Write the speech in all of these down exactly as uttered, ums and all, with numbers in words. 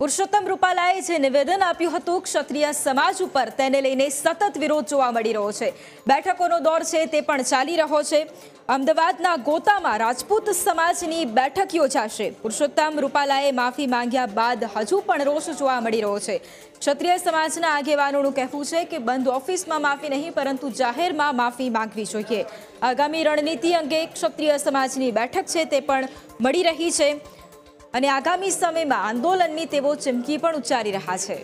પુરુષોત્તમ રૂપાલાએ જે નિવેદન આપ્યું હતું ક્ષત્રિય સમાજ ઉપર તેને લઈને સતત વિરોધ જોવા મળી રહ્યો છે। બેઠકોનો દોર છે તે પણ ચાલી રહ્યો છે। અમદાવાદના ગોતામાં રાજપૂત સમાજની બેઠક યોજાશે। પુરુષોત્તમ રૂપાલાએ માફી માંગ્યા બાદ હજુ પણ રોષ જોવા મળી રહ્યો છે। ક્ષત્રિય સમાજના આગેવાનોનું કહેવું છે કે બંધ ઓફિસમાં માફી નહીં પરંતુ જાહેરમાં માફી માંગવી જોઈએ। આગામી રણનીતિ અંગે ક્ષત્રિય સમાજની બેઠક છે તે પણ મળી રહી છે અને આગામી સમયમાં આંદોલનની તેઓ ચીમકી પણ ઉચ્ચારી રહ્યા છે।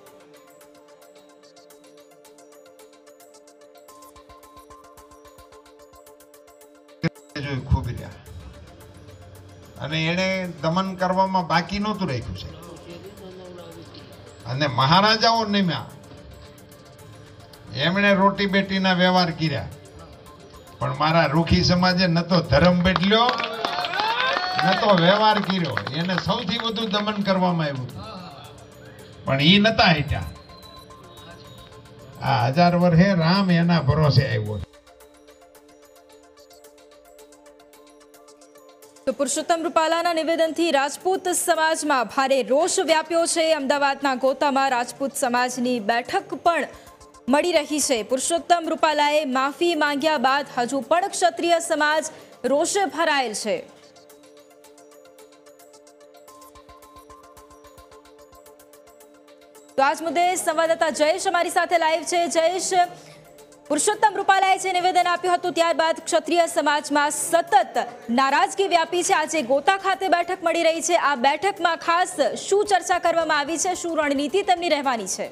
ખૂબ રહ્યા અને એને દમન કરવામાં બાકી નહોતું રાખ્યું છે અને મહારાજાઓ નિમ્યા એમણે રોટી બેટીના વ્યવહાર કર્યા પણ મારા રૂખી સમાજે ન તો ધર્મ બદલ્યો ન તો વ્યવહાર કર્યો। એને સૌથી વધુ દમન કરવામાં આવ્યું પણ ઈ નતા હટ્યા। આ હજાર વર્ષે રામ એના ભરોસે આવ્યો। તો પુરુષોત્તમ રૂપાલાના નિવેદનથી રાજપૂત સમાજમાં ભારે રોષ વ્યાપ્યો છે। અમદાવાદના ગોતામાં રાજપૂત સમાજની બેઠક પણ મળી રહી છે। પુરુષોત્તમ રૂપાલાએ માફી માંગ્યા બાદ હજુ પણ ક્ષત્રિય સમાજ રોષે ભરાયેલ છે। તો આજ મુદ્દે સંવાદદાતા જયેશ અમારી સાથે લાઈવ છે। જયેશ, પુરુષોત્તમ રૂપાલાએ જે નિવેદન આપ્યું હતું ત્યારબાદ ક્ષત્રિય સમાજમાં સતત નારાજગી વ્યાપી છે। આજે ગોતા ખાતે બેઠક મળી રહી છે। આ બેઠકમાં ખાસ શું ચર્ચા કરવામાં આવી છે, શું રણનીતિ તેમની રહેવાની છે?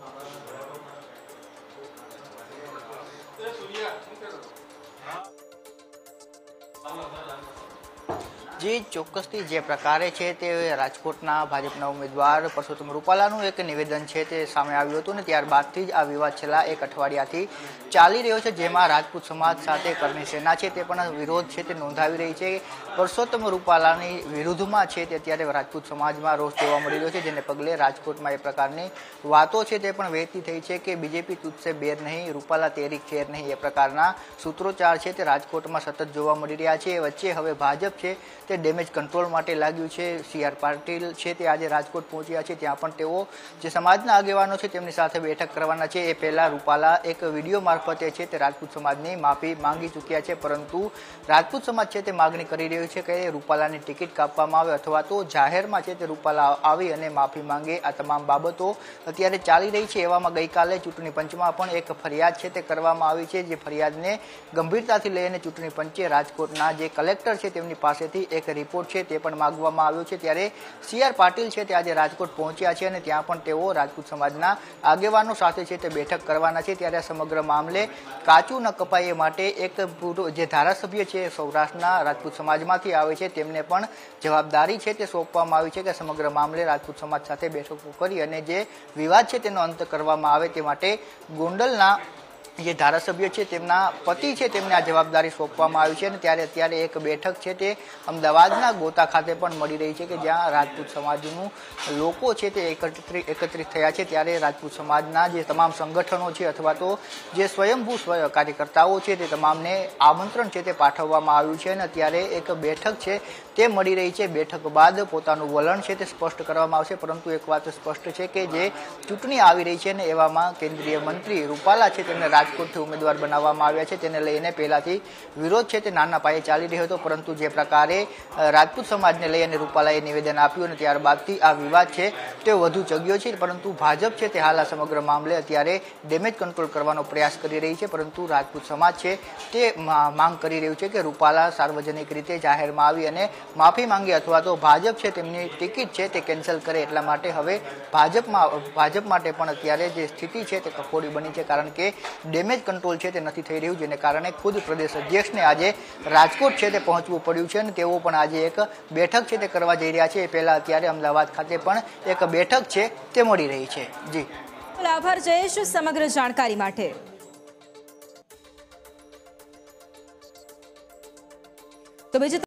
जी ચોક્કસથી જે પ્રકારે છે તે રાજકોટના ભાજપના ઉમેદવાર પુરુષોત્તમ રૂપાલાનું એક નિવેદન છે તે સામે આવ્યું હતું ને ત્યારબાદથી જ આ વિવાદ છેલ્લા એક અઠવાડિયાથી ચાલી રહ્યો છે, જેમાં રાજપૂત સમાજ સાથે કરણી સેના છે તે પણ વિરોધ છે તે નોંધાવી રહી છે। પુરુષોત્તમ રૂપાલાની વિરુદ્ધમાં છે તે અત્યારે રાજપૂત સમાજમાં રોષ જોવા મળી રહ્યો છે, જેને પગલે રાજકોટમાં એ પ્રકારની વાતો છે તે પણ વહેતી થઈ છે કે બીજેપી તુજસે બેર નહીં, રૂપાલા તેરી ખેર નહીં, એ પ્રકારના સૂત્રોચ્ચાર છે તે રાજકોટમાં સતત જોવા મળી રહ્યા છે। એ વચ્ચે હવે ભાજપ છે તે ડેમેજ કંટ્રોલ માટે લાગ્યું છે। સી આર પાટીલ છે તે આજે રાજકોટ પહોંચ્યા છે, ત્યાં પણ તેઓ જે સમાજના આગેવાનો છે તેમની સાથે બેઠક કરવાના છે। એ પહેલા રૂપાલા એક વિડીયો મારફતે છે તે રાજપૂત સમાજની માફી માંગી ચૂક્યા છે, પરંતુ રાજપૂત સમાજ છે તે માગણી કરી રહ્યું છે કે રૂપાલાની ટિકિટ કાપવામાં આવે અથવા તો જાહેરમાં છે તે રૂપાલા આવી અને માફી માંગે। આ તમામ બાબતો અત્યારે ચાલી રહી છે। એવામાં ગઈકાલે ચૂંટણી પંચમાં પણ એક ફરિયાદ છે તે કરવામાં આવી છે, જે ફરિયાદને ગંભીરતાથી લઈને ચૂંટણી પંચે રાજકોટના જે કલેક્ટર છે તેમની પાસેથી એક રિપોર્ટ છે તે પણ માંગવામાં આવ્યો છે। ત્યારે સી આર પાટીલ છે તે આજે રાજકોટ પહોંચ્યા છે અને ત્યાં પણ તેઓ રાજપૂત સમાજના આગેવાનો સાથે છે તે બેઠક કરવાના છે। ત્યારે સમગ્ર મામલે કાચું ન કપાય એ માટે એક જે ધારાસભ્ય છે સૌરાષ્ટ્રના રાજપૂત સમાજમાંથી આવે છે તેમને પણ જવાબદારી છે તે સોંપવામાં આવી છે કે સમગ્ર મામલે રાજપૂત સમાજ સાથે બેઠકો કરી અને જે વિવાદ છે તેનો અંત કરવામાં આવે તે માટે ગોંડલના જે ધારાસભ્ય છે તેમના પતિ છે તેમને આ જવાબદારી સોંપવામાં આવી છે। અને ત્યારે અત્યારે એક બેઠક છે તે અમદાવાદના ગોતા ખાતે પણ મળી રહી છે કે જ્યાં રાજપૂત સમાજનું લોકો છે તે એકત્રિત એકત્રિત થયા છે। ત્યારે રાજપૂત સમાજના જે તમામ સંગઠનો છે અથવા તો જે સ્વયંભૂ સ્વ કાર્યકર્તાઓ છે તે તમામને આમંત્રણ છે તે પાઠવવામાં આવ્યું છે અને અત્યારે એક બેઠક છે તે મળી રહી છે। બેઠક બાદ પોતાનું વલણ છે તે સ્પષ્ટ કરવામાં આવશે, પરંતુ એક વાત સ્પષ્ટ છે કે જે ચૂંટણી આવી રહી છે ને એવામાં કેન્દ્રીય મંત્રી રૂપાલા છે તેમને રાજકોટથી ઉમેદવાર બનાવવામાં આવ્યા છે, તેને લઈને પહેલાથી વિરોધ છે તે નાના પાયે ચાલી રહ્યો હતો, પરંતુ જે પ્રકારે રાજપૂત સમાજને લઈ અને રૂપાલાએ નિવેદન આપ્યું અને ત્યારબાદથી આ વિવાદ છે તે વધુ ચગ્યો છે। પરંતુ ભાજપ છે તે હાલ આ સમગ્ર મામલે અત્યારે ડેમેજ કંટ્રોલ કરવાનો પ્રયાસ કરી રહી છે, પરંતુ રાજપૂત સમાજ છે તે માંગ કરી રહ્યું છે કે રૂપાલા સાર્વજનિક રીતે જાહેરમાં આવી અને માફી માંગે અથવા તો ભાજપ છે તેમની ટિકિટ છે તે કેન્સલ કરે। એટલા માટે હવે ભાજપમાં ભાજપ માટે પણ અત્યારે જે સ્થિતિ છે તે કફોડી બની છે, કારણ કે ડેમેજ કંટ્રોલ છે તે નથી થઈ રહ્યું, જેને કારણે ખુદ પ્રદેશ અધ્યક્ષને આજે રાજકોટ છે તે પહોંચવું પડ્યું છે અને તેઓ પણ આજે એક બેઠક છે તે કરવા જઈ રહ્યા છે। એ પહેલા અત્યારે અમદાવાદ ખાતે પણ એક બેઠક છે તે મળી રહી છે। જી આભાર જયેશ સમગ્ર જાણકારી માટે। તો બીજી